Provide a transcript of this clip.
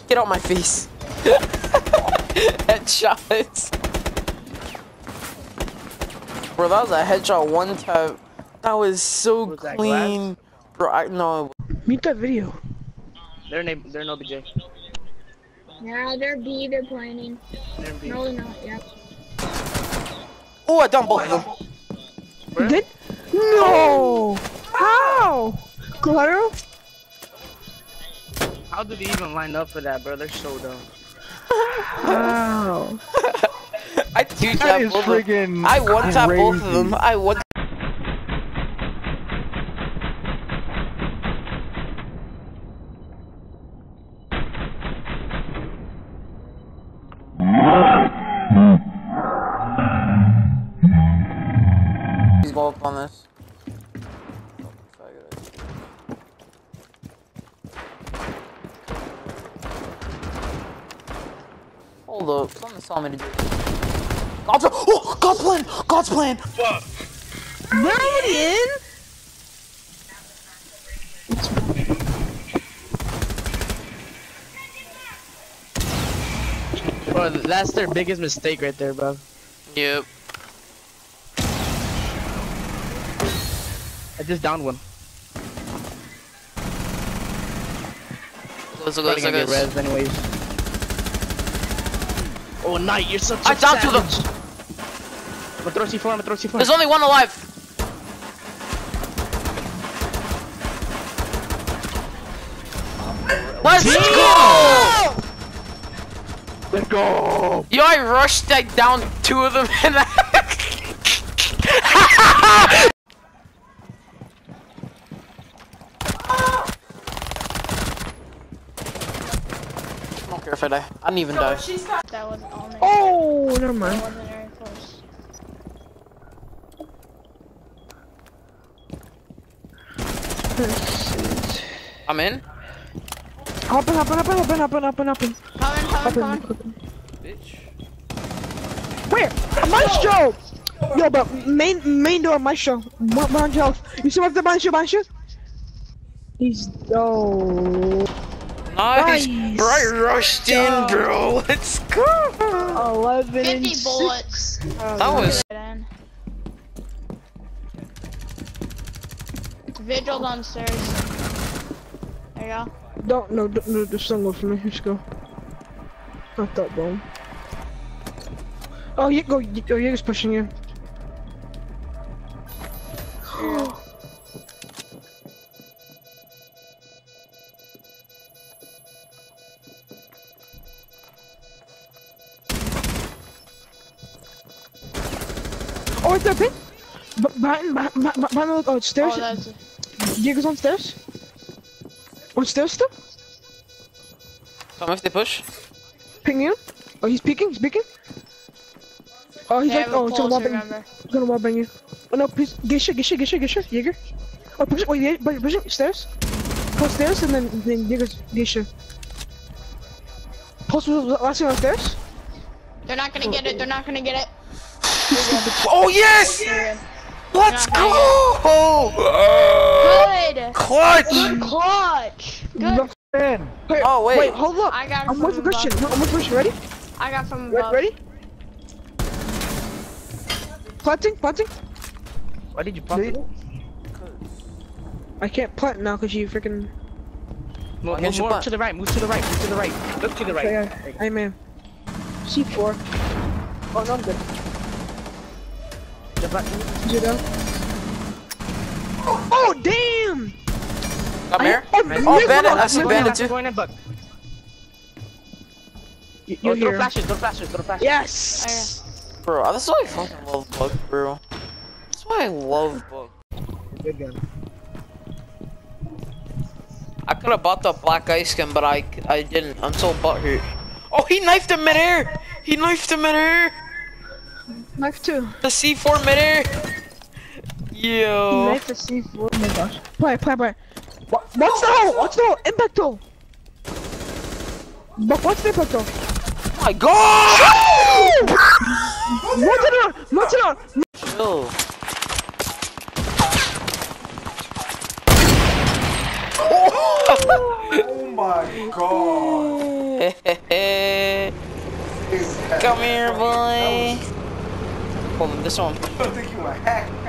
Get out my face. Headshots. Bro, that was a headshot one tap. That was so clean. Bro, no. Mute that video. They're no BJ. Yeah, they're B, they're planning. They're B. No, they're not, yep. Oh, I dumped both of them. You did? No! How? Collateral? How did they even line up for that, bro? They're so dumb. Wow. I two-tapped both of them. I one-tapped both of them. I one. He's go up on this. Hold up, something saw me to do. God's plan! God's plan! Fuck! We're already in? Bro, that's their biggest mistake right there, bro. Yep. I just downed one. Let's go, Probably gonna get res anyways. Oh, Knight, you're such a I downed to them! I'm gonna throw C4, I'm gonna throw C4. There's only one alive! Let's go! Let's go! Yo, I rushed like down two of them and I don't care if I die. I didn't even die. That was all night. Oh, never That mind. wasn't very close. I'm in. Hopping. Coming. Bitch. Where? Maestro! Yo, but main door, Maestro. One health. You see what the Maestro? He's Nice. Nice. Bro, I rushed in, bro. Let's go. 11 and 50 bullets. That was. Vigil downstairs. There you go. No, there's some go for me. Let's go. Not that bomb. Oh, you go. Oh, Jaeger's pushing you. Oh, it's open. Behind the stairs. Oh, that's Jaeger's on stairs. On stairs still. Come if they push. Ping you. Oh, he's peeking. Oh, he's they like, have a oh, it's pulse, gonna remember. wallbang you. Oh no, please, Geisha, Jaeger. Oh, push him, stairs. Pulse stairs and then Jaeger's Geisha. Pulse was last one on stairs. They're not gonna get it. They're not gonna get it. Oh yes! Let's go! Good. Clutch! Good clutch. Good. Wait, Oh, wait. hold up. I got it I'm from waiting for Christian. above. I'm waiting for Christian. Ready? I got from above. Ready? Planting. Why did you pump it? I can't plant now because you freaking. Move can't you more plant? to the right, move to the right. Look to the right. Okay, I am. C4. Oh no, I'm good. Zero. Oh damn! Come here. Oh, Bandit. I see Bandit too. Going in, bug. You're Throw here. flashes. Yes. Bro, that's why I fucking love Bug, bro. That's why I love Bug. Good gun. I could have bought the black ice skin, but I didn't. I'm so butthurt. Oh, he knifed him midair! Knife 2. The C4 midair! Yo. Knife the C4. Oh my gosh. Play. What's the hole? Impact hole. But what's the impact hole? Oh my god! What's it on? Chill. Oh my god. Come here, boy. Hold on, this one. I don't think you were hacked.